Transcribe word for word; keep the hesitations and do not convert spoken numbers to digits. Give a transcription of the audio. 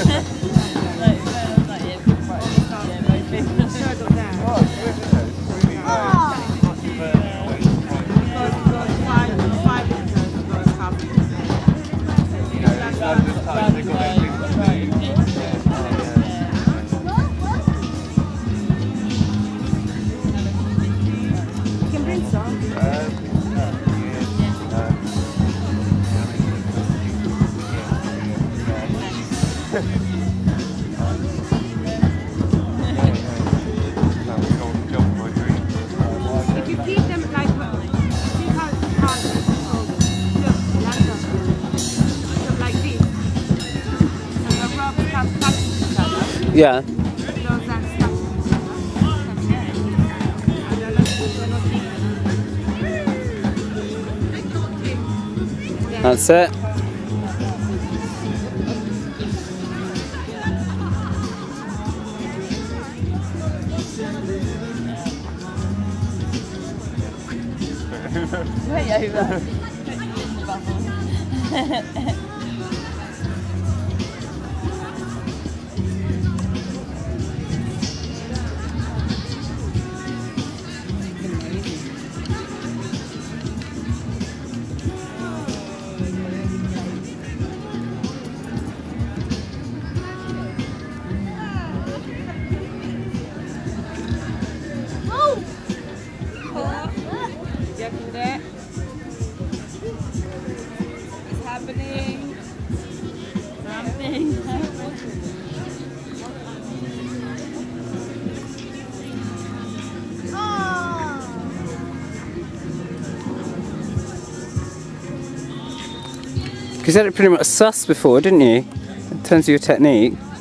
Yeah. That's it. Way over. It's happening. Something happening. You said it pretty much sus before, didn't you? In terms of your technique.